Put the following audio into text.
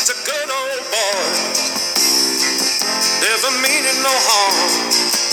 just a good old boy, never meaning no harm.